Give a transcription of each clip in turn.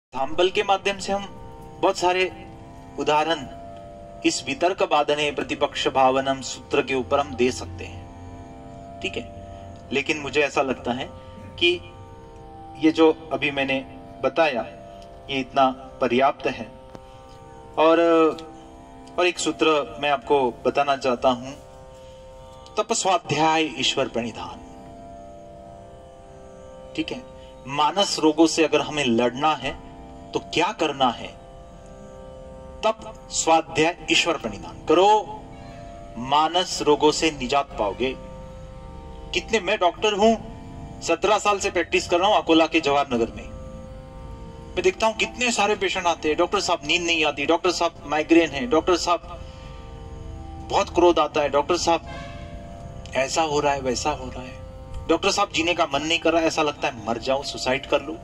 Example के माध्यम से हम बहुत सारे उदाहरण इस वितर्क बाधने प्रतिपक्ष भावनम सूत्र के ऊपर हम दे सकते हैं, ठीक है। लेकिन मुझे ऐसा लगता है कि ये जो अभी मैंने बताया ये इतना पर्याप्त है। और एक सूत्र मैं आपको बताना चाहता हूं, तप स्वाध्याय ईश्वर प्रणिधान, ठीक है। मानस रोगों से अगर हमें लड़ना है तो क्या करना है? तप स्वाध्याय ईश्वर प्रणिधान करो, मानस रोगों से निजात पाओगे। कितने, मैं डॉक्टर हूं, 17 साल से प्रैक्टिस कर रहा हूं अकोला के जवाहर नगर में। मैं देखता हूं कितने सारे पेशेंट आते हैं, डॉक्टर साहब नींद नहीं आती, डॉक्टर साहब माइग्रेन है, डॉक्टर साहब बहुत क्रोध आता है, डॉक्टर साहब ऐसा हो रहा है वैसा हो रहा है, डॉक्टर साहब जीने का मन नहीं कर रहा है, ऐसा लगता है मर जाऊं, सुसाइड कर लूं,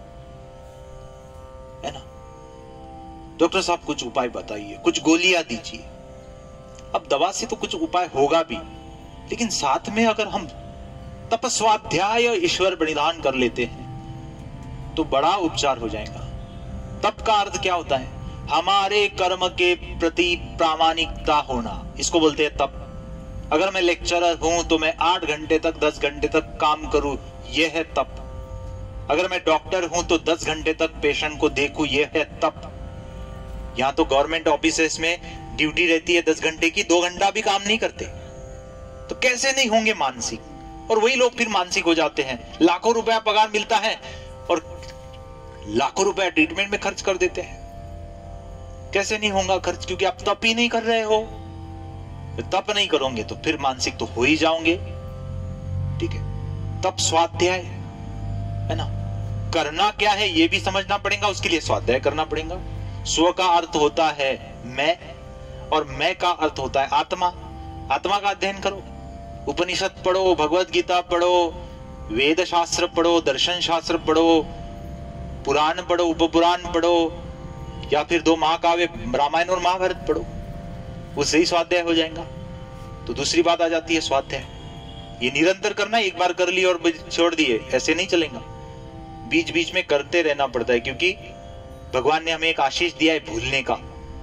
है ना। डॉक्टर साहब कुछ उपाय बताइए, कुछ गोलियां दीजिए। अब दवा से तो कुछ उपाय होगा भी, लेकिन साथ में अगर हम तपस्वाध्याय ईश्वर प्रणिधान कर लेते हैं तो बड़ा उपचार हो जाएगा। तप का अर्थ क्या होता है? हमारे कर्म के प्रति प्रामाणिकता होना, इसको बोलते हैं तप। अगर मैं लेक्चरर हूं तो मैं 8 घंटे तक 10 घंटे तक काम करूं, यह है तप। अगर मैं डॉक्टर हूं तो 10 घंटे तक पेशेंट को देखूं, यह है तप। यहां तो गवर्नमेंट ऑफिसेस में ड्यूटी रहती है 10 घंटे की, 2 घंटा भी काम नहीं करते, तो कैसे नहीं होंगे मानसिक। और वही लोग फिर मानसिक हो जाते हैं, लाखों रुपया पगार मिलता है और लाखों रुपया ट्रीटमेंट में खर्च कर देते हैं। कैसे नहीं होगा खर्च? क्योंकि आप तप ही नहीं कर रहे हो। तप नहीं करोगे तो फिर मानसिक तो हो ही जाओगे, ठीक है। तप स्वाध्याय है ना, करना क्या है ये भी समझना पड़ेगा, उसके लिए स्वाध्याय करना पड़ेगा। स्व का अर्थ होता है मैं, और मैं का अर्थ होता है आत्मा। आत्मा का अध्ययन करो, उपनिषद पढ़ो, भगवत गीता पढ़ो, वेद शास्त्र पढ़ो, दर्शन शास्त्र पढ़ो, पुराण पढ़ो, उपपुराण पढ़ो, या फिर 2 महाकाव्य रामायण और महाभारत पढ़ो, उससे ही स्वाध्याय हो जाएगा। तो दूसरी बात आ जाती है स्वाध्याय। ये निरंतर करना, एक बार कर लिया और छोड़ दिए, ऐसे नहीं चलेगा। बीच बीच में करते रहना पड़ता है, क्योंकि भगवान ने हमें एक आशीष दिया है भूलने का,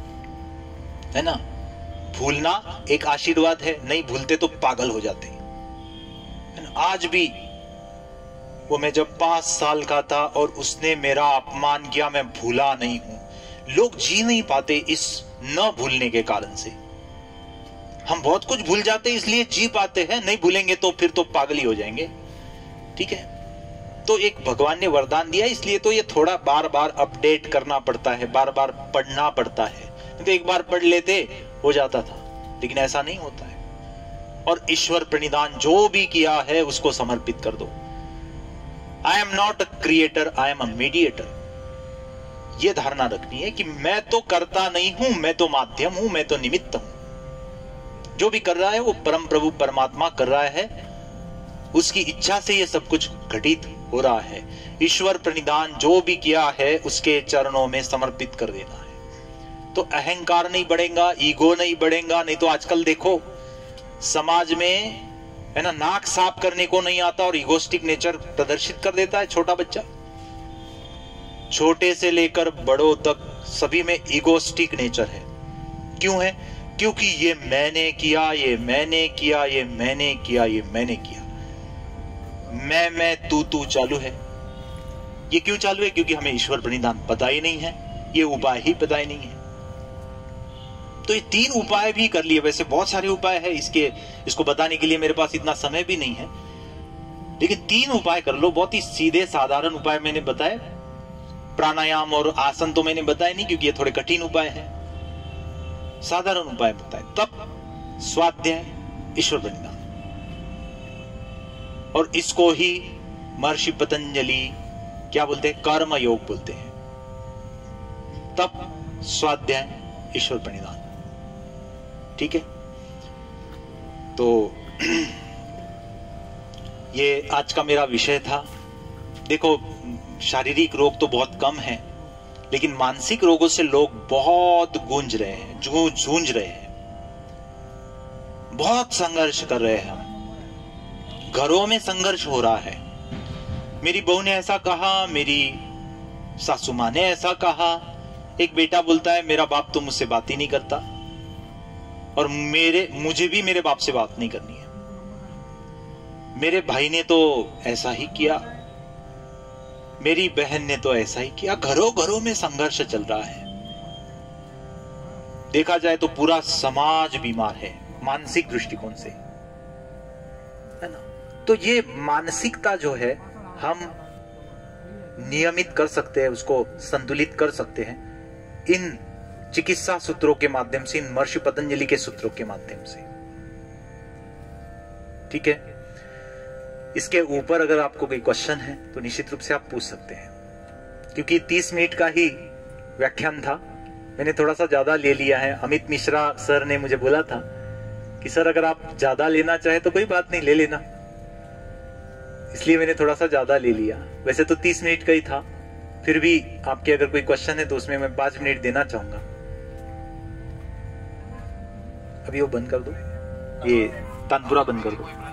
है ना। भूलना एक आशीर्वाद है, नहीं भूलते तो पागल हो जाते हैं। आज भी वो, मैं जब 5 साल का था और उसने मेरा अपमान किया, मैं भूला नहीं हूं। लोग जी नहीं पाते इस न भूलने के कारण से। हम बहुत कुछ भूल जाते हैं इसलिए जी पाते हैं, नहीं भूलेंगे तो फिर तो पागल ही हो जाएंगे, ठीक है। तो एक भगवान ने वरदान दिया, इसलिए तो ये थोड़ा बार बार अपडेट करना पड़ता है, बार बार पढ़ना पड़ता है। तो एक बार पढ़ लेते हो जाता था, लेकिन ऐसा नहीं होता है। और ईश्वर प्रणिधान जो भी किया है उसको समर्पित कर दो। I am not a creator, I am a mediator. यह धारणा रखनी है कि मैं तो करता नहीं हूं, मैं तो माध्यम हूं, मैं तो निमित्त हूं। जो भी कर रहा है वो परम प्रभु परमात्मा कर रहा है, उसकी इच्छा से ये सब कुछ घटित हो रहा है। ईश्वर प्रणिधान जो भी किया है उसके चरणों में समर्पित कर देना है, तो अहंकार नहीं बढ़ेगा, ईगो नहीं बढ़ेगा। नहीं तो आजकल देखो समाज में, है ना, नाक साफ करने को नहीं आता और ईगोस्टिक नेचर प्रदर्शित कर देता है छोटा बच्चा। छोटे से लेकर बड़ों तक सभी में ईगोस्टिक नेचर है। क्यों है? क्योंकि ये मैंने किया, ये मैंने किया, ये मैंने किया, ये मैंने किया। मैं तू चालू है। ये क्यों चालू है? क्योंकि हमें ईश्वर प्रणिधान पता ही नहीं है, ये उपाय ही पता ही नहीं है। तो ये 3 उपाय भी कर लिए। वैसे बहुत सारे उपाय है इसको बताने के लिए मेरे पास इतना समय भी नहीं है, लेकिन 3 उपाय कर लो। बहुत ही सीधे साधारण उपाय मैंने बताए। प्राणायाम और आसन तो मैंने बताया नहीं, क्योंकि ये थोड़े कठिन उपाय है। साधारण उपाय बताए, तप, स्वाध्याय, ईश्वर प्रणिधान। और इसको ही महर्षि पतंजलि क्या बोलते हैं? कर्म योग बोलते हैं। तप, स्वाध्याय, ईश्वर प्रणिधान, ठीक है। तो ये आज का मेरा विषय था। देखो, शारीरिक रोग तो बहुत कम है, लेकिन मानसिक रोगों से लोग बहुत गूंज रहे हैं, जूझ रहे हैं, बहुत संघर्ष कर रहे हैं। घरों में संघर्ष हो रहा है। मेरी बहू ने ऐसा कहा, मेरी सासू माँ ने ऐसा कहा। एक बेटा बोलता है मेरा बाप तो मुझसे बात ही नहीं करता और मुझे भी मेरे बाप से बात नहीं करनी है। मेरे भाई ने तो ऐसा ही किया, मेरी बहन ने तो ऐसा ही किया। घरों घरों में संघर्ष चल रहा है। देखा जाए तो पूरा समाज बीमार है मानसिक दृष्टिकोण से, है ना। तो ये मानसिकता जो है हम नियमित कर सकते हैं, उसको संतुलित कर सकते हैं इन चिकित्सा सूत्रों के माध्यम से, इन महर्षि पतंजलि के सूत्रों के माध्यम से। ठीक है। इसके ऊपर अगर आपको कोई क्वेश्चन है तो निश्चित रूप से आप पूछ सकते हैं, क्योंकि 30 मिनट का ही व्याख्यान था, मैंने थोड़ा सा ज्यादा ले लिया है। अमित मिश्रा सर ने मुझे बोला था कि सर अगर आप ज्यादा लेना चाहे तो कोई बात नहीं, ले लेना, इसलिए मैंने थोड़ा सा ज्यादा ले लिया। वैसे तो 30 मिनट का ही था, फिर भी आपके अगर कोई क्वेश्चन है तो उसमें मैं 5 मिनट देना चाहूंगा। अभी वो बंद कर दो, ये तानपुरा बंद कर दो।